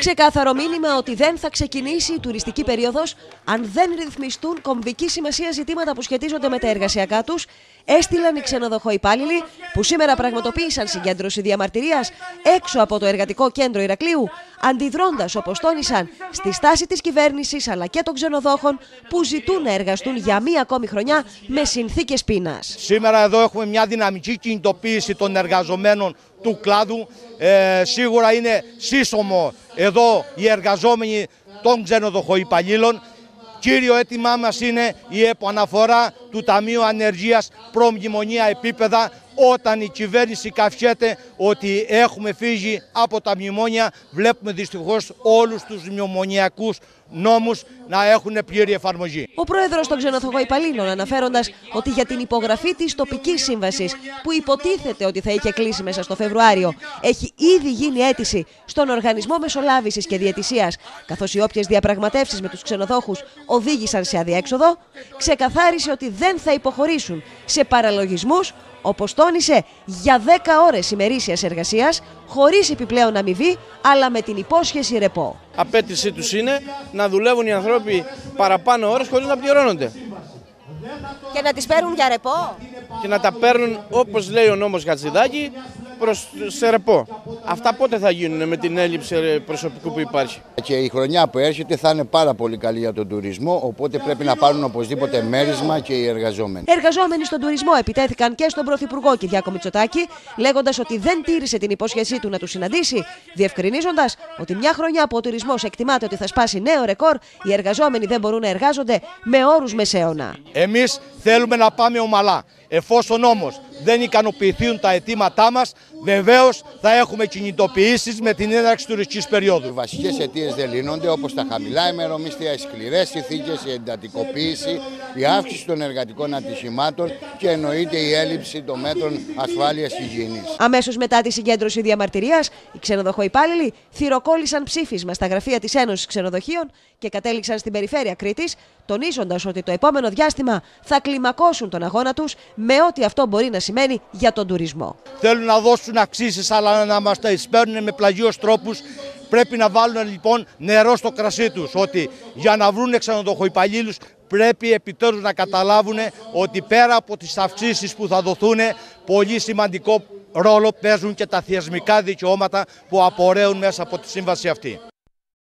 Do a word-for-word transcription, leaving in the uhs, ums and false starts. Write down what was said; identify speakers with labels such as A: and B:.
A: Ξεκάθαρο μήνυμα ότι δεν θα ξεκινήσει η τουριστική περίοδος αν δεν ρυθμιστούν κομβική σημασία ζητήματα που σχετίζονται με τα εργασιακά τους, έστειλαν οι ξενοδοχοϊπάλληλοι που σήμερα πραγματοποίησαν συγκέντρωση διαμαρτυρίας έξω από το Εργατικό Κέντρο Ηρακλείου, αντιδρώντας, όπως τόνισαν, στη στάση της κυβέρνησης αλλά και των ξενοδόχων που ζητούν να εργαστούν για μία ακόμη χρονιά με συνθήκες πείνας.
B: Σήμερα εδώ έχουμε μια δυναμική κινητοποίηση των εργαζομένων του κλάδου. Ε, σίγουρα είναι σύσσωμο εδώ οι εργαζόμενοι των ξενοδοχοϊπαλλήλων. Κύριο αίτημά μας είναι η επαναφορά του Ταμείου Ανεργίας προμνημονία επίπεδα, όταν η κυβέρνηση καυχέται ότι έχουμε φύγει από τα μνημόνια. Βλέπουμε δυστυχώς όλους τους μνημονιακούς νόμους να έχουν πλήρη εφαρμογή.
A: Ο πρόεδρος των ξενοδοχοϊπαλλήλων, αναφέροντας ότι για την υπογραφή της τοπικής σύμβασης, που υποτίθεται ότι θα είχε κλείσει μέσα στο Φεβρουάριο, έχει ήδη γίνει αίτηση στον Οργανισμό Μεσολάβησης και Διαιτησίας, καθώς οι όποιες διαπραγματεύσεις με τους ξενοδόχους οδήγησαν σε αδιέξοδο, ξεκαθάρισε ότι δεν θα υποχωρήσουν σε παραλογισμούς, όπως τόνισε, για δέκα ώρες ημερήσιας εργασίας, χωρίς επιπλέον αμοιβή, αλλά με την υπόσχεση ρεπό.
C: Απέτησή τους είναι να δουλεύουν οι άνθρωποι παραπάνω ώρες χωρίς να πληρώνονται.
A: Και να τις παίρνουν για ρεπό.
C: Και να τα παίρνουν, όπως λέει ο νόμος Χατζηδάκη, προς σε ρεπό. Αυτά πότε θα γίνουν με την έλλειψη προσωπικού που υπάρχει?
D: Και η χρονιά που έρχεται θα είναι πάρα πολύ καλή για τον τουρισμό, οπότε πρέπει να πάρουν οπωσδήποτε μέρισμα και οι εργαζόμενοι.
A: Εργαζόμενοι στον τουρισμό επιτέθηκαν και στον Πρωθυπουργό Κυριάκο Μητσοτάκη, λέγοντας ότι δεν τήρησε την υπόσχεσή του να τους συναντήσει, διευκρινίζοντας ότι μια χρονιά που ο τουρισμός εκτιμάται ότι θα σπάσει νέο ρεκόρ, οι εργαζόμενοι δεν μπορούν να εργάζονται με όρους μεσαίωνα.
B: Εμείς θέλουμε να πάμε ομαλά. Εφόσον όμως δεν ικανοποιηθούν τα αιτήματά μας, βεβαίως θα έχουμε κινητοποιήσεις με την έναρξη τουριστικής περίοδου.
D: Οι βασικές αιτίες δεν λύνονται, όπως τα χαμηλά ημερομίσθια, οι σκληρές συνθήκες, η εντατικοποίηση, η αύξηση των εργατικών ατυχημάτων και εννοείται η έλλειψη των μέτρων ασφάλειας και υγιεινής.
A: Αμέσως μετά τη συγκέντρωση διαμαρτυρίας, οι ξενοδοχοϊπάλληλοι θυροκόλλησαν ψήφισμα στα γραφεία της Ένωσης Ξενοδοχείων και κατέληξαν στην περιφέρεια Κρήτης, τονίζοντας ότι το επόμενο διάστημα θα κλιμακώσουν τον αγώνα τους με ό,τι αυτό μπορεί να σημαίνει για τον τουρισμό.
B: Θέλουν να δώσουν αξίσεις, αλλά να μας τα εισπέρνουν με πλαγίους τρόπους. Πρέπει να βάλουν λοιπόν νερό στο κρασί τους, ότι για να βρουν ξενοδοχοϊπαλλήλους πρέπει επιτέλους να καταλάβουν ότι πέρα από τις αυξήσεις που θα δοθούν, πολύ σημαντικό ρόλο παίζουν και τα θεσμικά δικαιώματα που απορρέουν μέσα από τη σύμβαση αυτή.